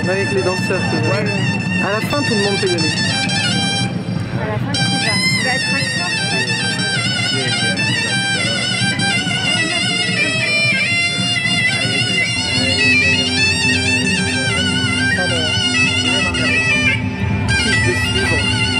Avec les danseurs. Ouais. À la fin, tout le monde peut y aller. À la fin, tu vas être acteur. Qui je vais suivre.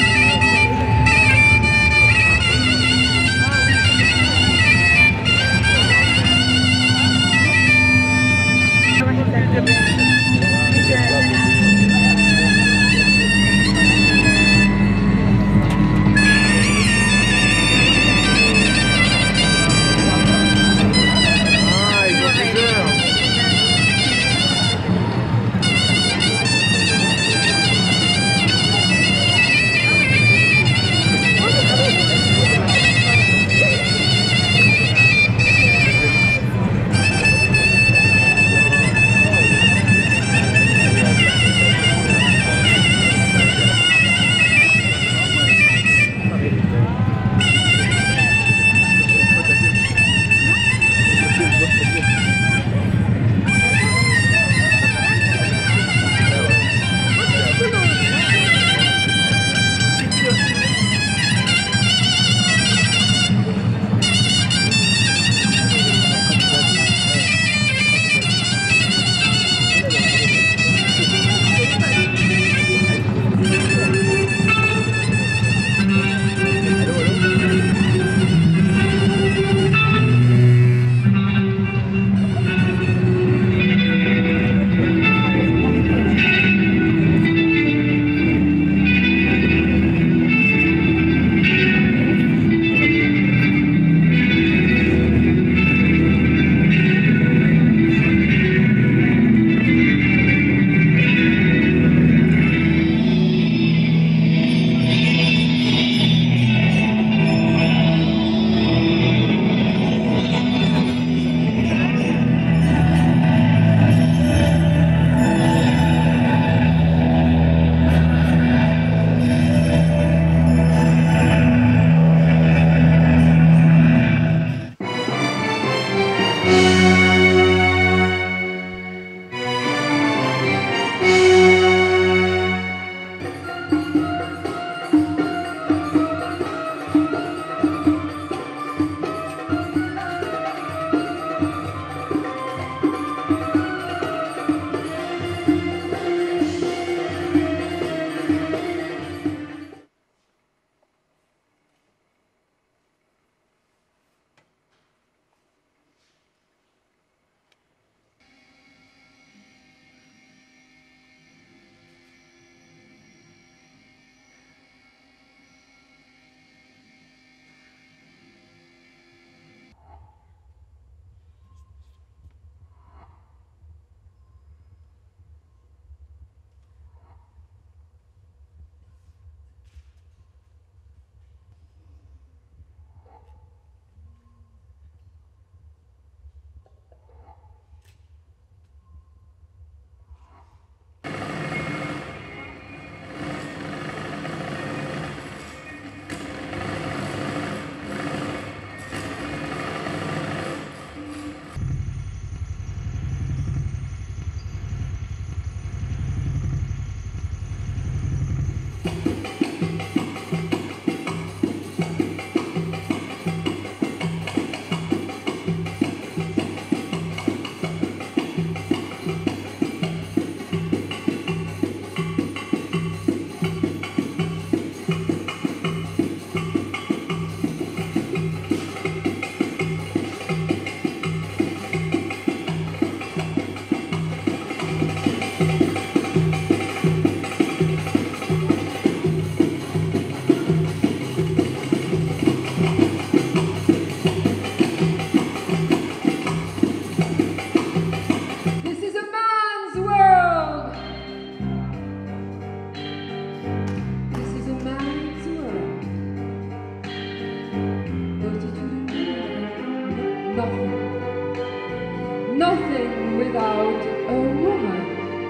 Nothing without a woman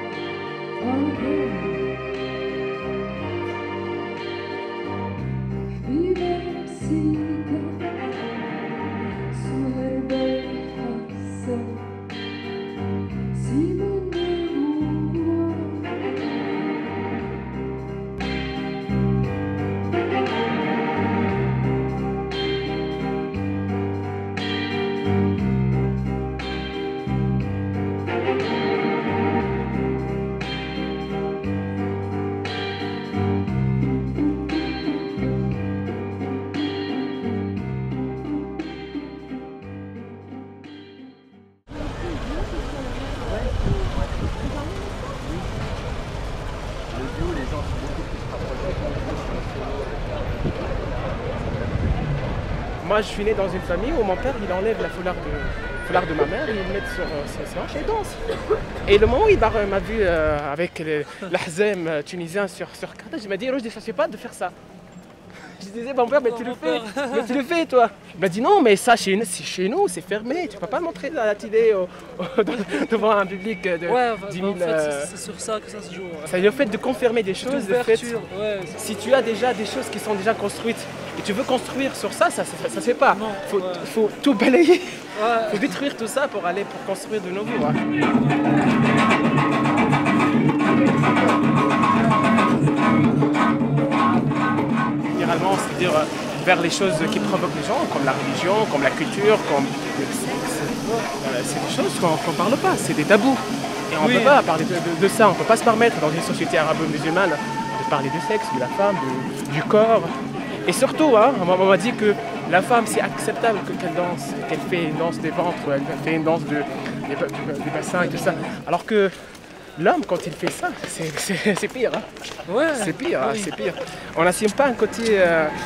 or a girl. Viver siga suerbe hassa Simon de Beauvoir. gens sont beaucoup plus rapprochés. Moi, je suis né dans une famille où mon père, il enlève la foulard de ma mère et il le met sur ses hanches et il danse. Et le moment où il m'a vu avec l'ahzem tunisien sur Carthage, il m'a dit, Rochdi, ça ne se fait pas de faire ça. Je disais, mon père, mais tu le fais, toi. Il m'a dit, non, mais ça, chez nous, c'est fermé. Tu ne peux pas montrer la télé devant un public de 10 000... En fait, c'est sur ça que ça se joue. Ouais. C'est le fait de confirmer des choses. Le fait, ouais, si tu as déjà des choses qui sont déjà construites et tu veux construire sur ça, ça ne se fait pas. Il faut tout balayer. Il faut détruire tout ça pour construire de nouveau. Ouais. Généralement, c'est-à-dire vers les choses qui provoquent les gens, comme la religion, comme la culture, comme le sexe. C'est des choses qu'on ne parle pas, c'est des tabous. Et on ne peut pas parler de ça, on ne peut pas se permettre dans une société arabo-musulmane de parler du sexe, de la femme, du corps. Et surtout, hein, on m'a dit que la femme, c'est acceptable qu'elle danse, qu'elle fait une danse des ventres, elle fait une danse des bassins et tout ça. Alors que l'homme, quand il fait ça, c'est pire. Hein. Ouais, c'est pire, oui. C'est pire. On n'assume pas un côté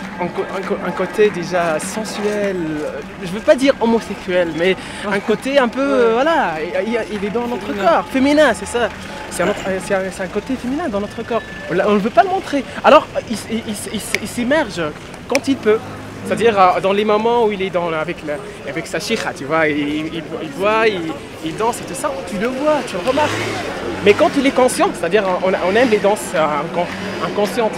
déjà sensuel, je ne veux pas dire homosexuel, mais un côté un peu, voilà, il est dans notre corps, féminin, c'est ça. C'est un côté féminin dans notre corps. On ne veut pas le montrer. Alors, il s'immerge quand il peut. C'est-à-dire dans les moments où il est avec sa chicha, tu vois, il boit, il danse et tout ça, tu le vois, tu le remarques. Mais quand il est conscient, c'est-à-dire on aime les danses inconscientes.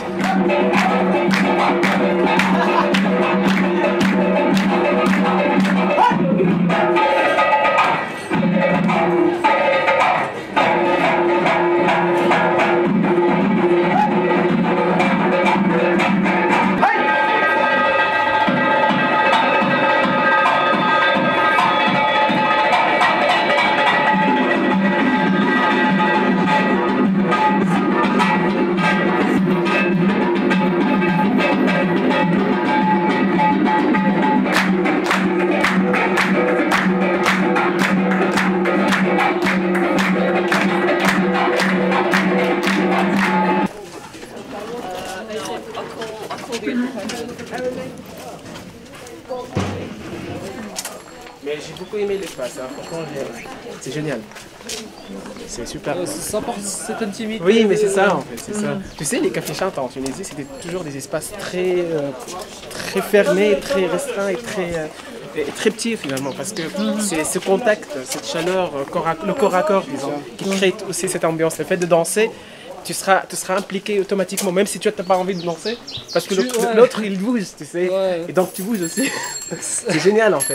Mais j'ai beaucoup aimé l'espace, hein. Franchement, c'est génial. C'est super. Ça apporte cette intimité. Oui, mais c'est ça en fait, c'est ça. Tu sais, les cafés chantes en Tunisie, c'était toujours des espaces très fermés, très restreints et très petits finalement, parce que c'est ce contact, cette chaleur, le corps à corps, disons, qui crée aussi cette ambiance. Le fait de danser, tu seras impliqué automatiquement, même si tu n'as pas envie de danser, parce que l'autre il bouge, tu sais, et donc tu bouges aussi. C'est génial en fait.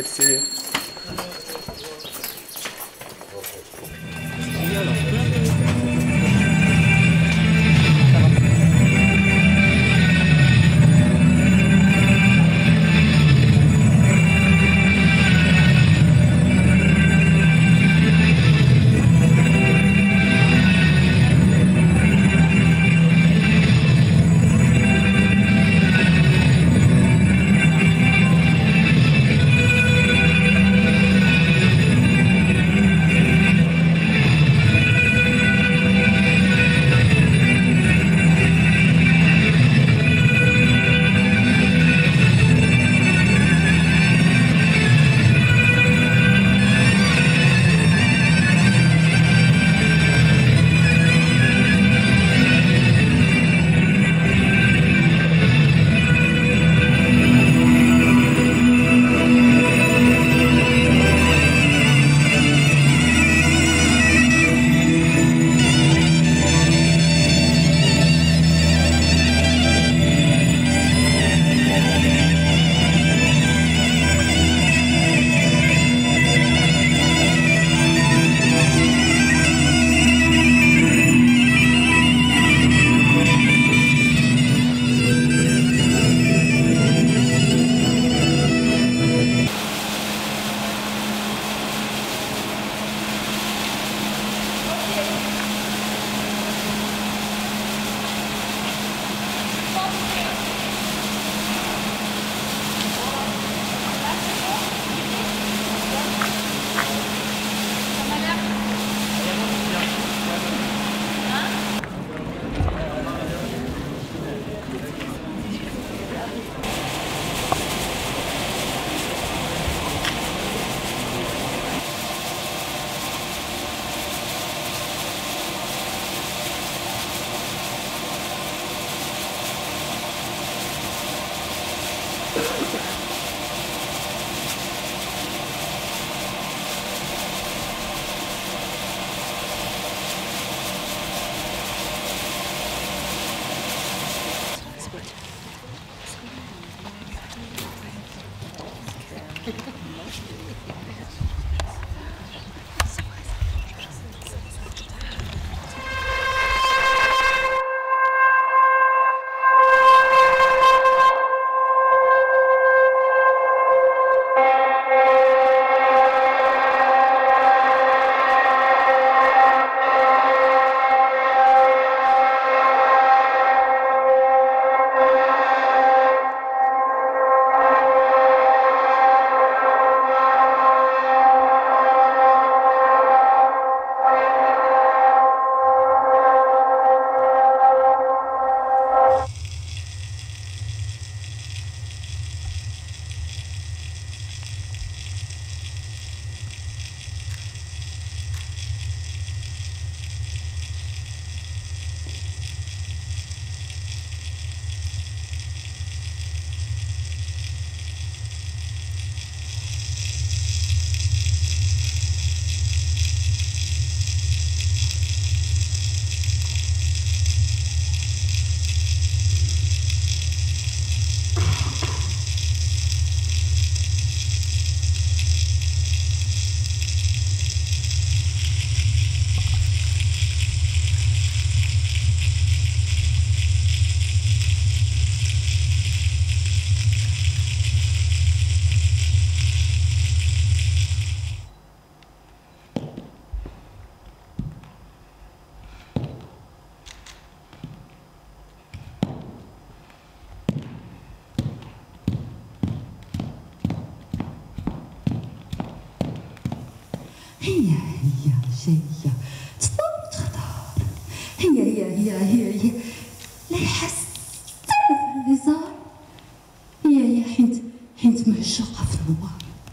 هي جاية تطار هي لا يحس في الهزار هي حيت معشوقة في النوار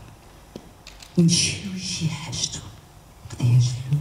يمشي ويجي حاجته قضيها جلو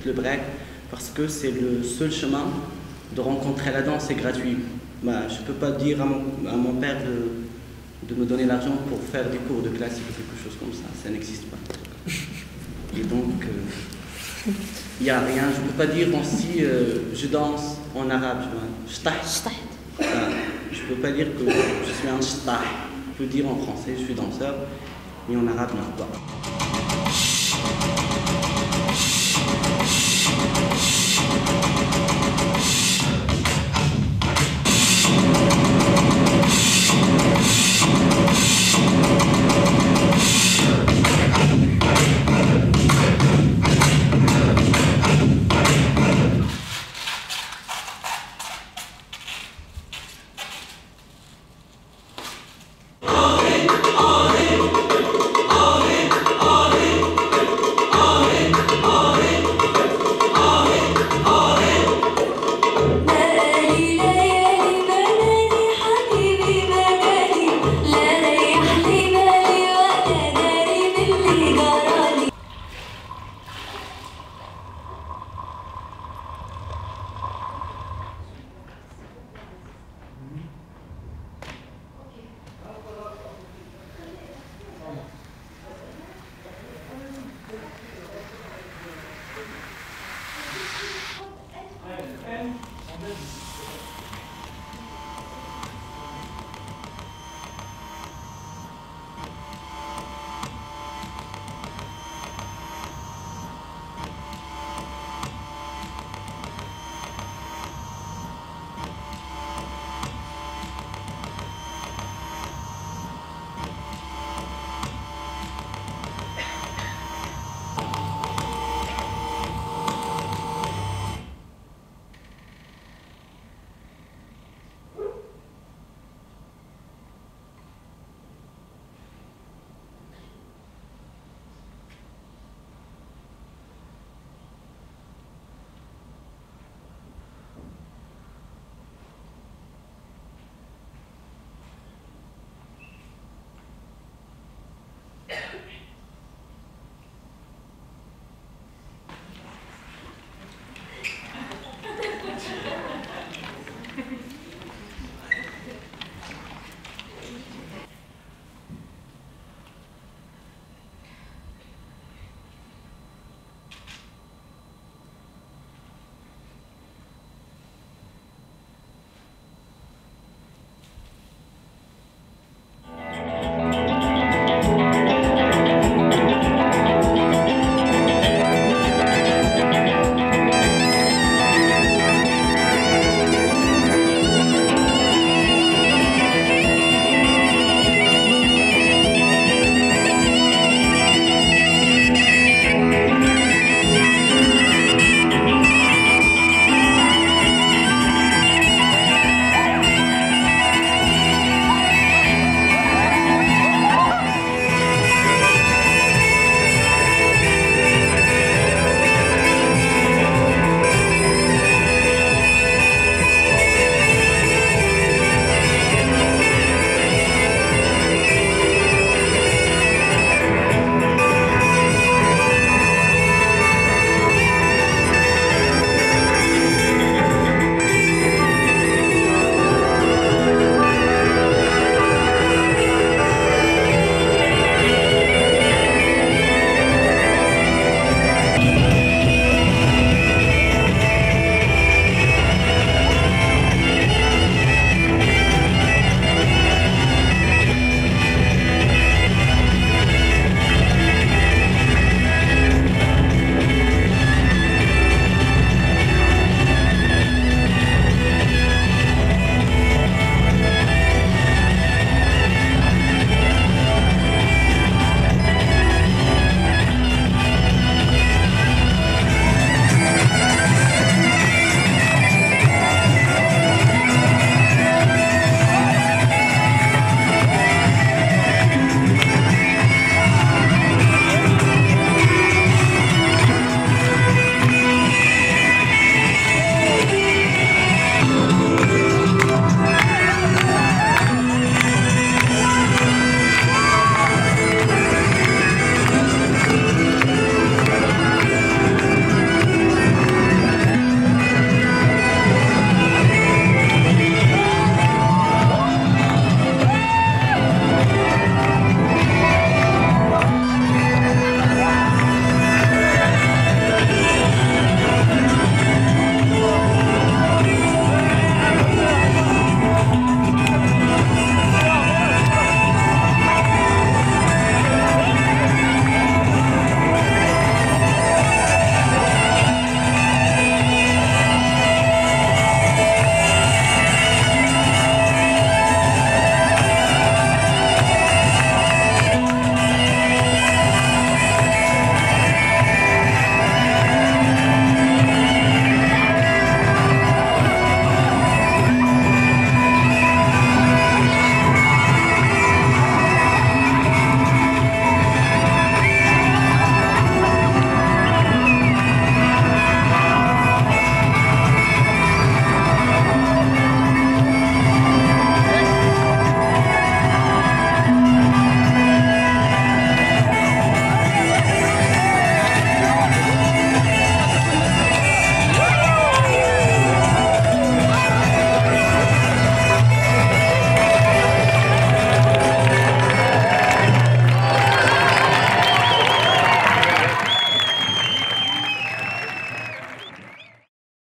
le break parce que c'est le seul chemin de rencontrer la danse, c'est gratuit. Bah, je ne peux pas dire à mon père de me donner l'argent pour faire des cours de classique ou quelque chose comme ça n'existe pas. Et donc, il n'y a rien, je ne peux pas dire aussi je danse en arabe, je ne peux pas dire que je suis un shtah. Je peux dire en français je suis danseur, mais en arabe non.